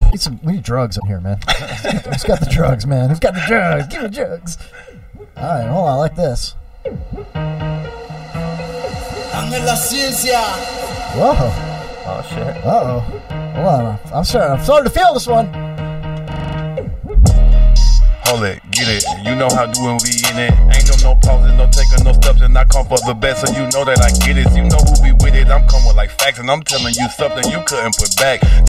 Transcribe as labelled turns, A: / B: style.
A: We need drugs in here, man. Who's got the drugs, man? Who's got the drugs? Give me drugs. All right, hold on. I like this. Whoa.
B: Oh, shit.
A: Uh-oh. Hold on. I'm starting to feel this one.
C: Hold it, get it. You know how doing we in it. Ain't no pauses, no taking no steps, and I come for the best, so you know that I get it. You know who be with it. I'm coming like facts, and I'm telling you something you couldn't put back.